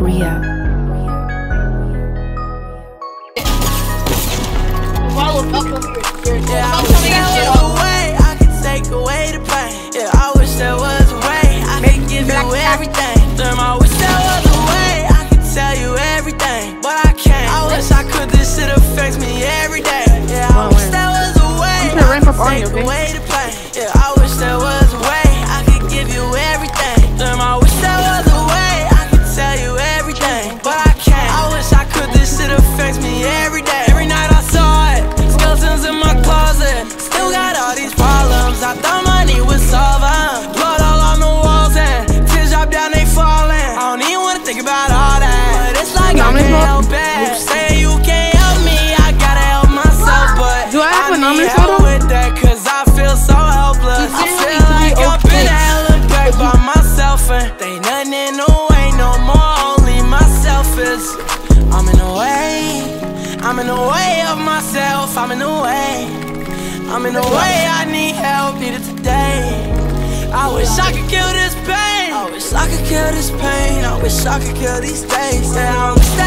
Yeah, I wish there was a way I could take away the pain. Yeah, I wish there was a way I could give you everything. Damn, I wish there was a way I could tell you everything, but I can't. I wish I could, this shit affects me every day. Yeah, I wish there was a way I could take away the pain. Yeah, I wish there was a way I could give you everything. Damn, I wish there was a way I could tell you everything, but I can't. I wish I could, this shit affects me every day. Every night I saw it, skeletons in my closet. Still got all these problems, I thought money would solve them. Blood all on the walls and tears drop down, they falling. I don't even wanna think about all that, but it's like I can't help it. You say you can't help me, I gotta help myself, but I need help with that, cause I feel so helpless. I feel like I've been held back by myself, and they nothing in the way no more, only myself is. I'm in the way, I'm in the way of myself, I'm in the way, I'm in the way, I need help, need it today. I wish I could kill this pain, I wish I could kill this pain, I wish I could kill these days. Yeah,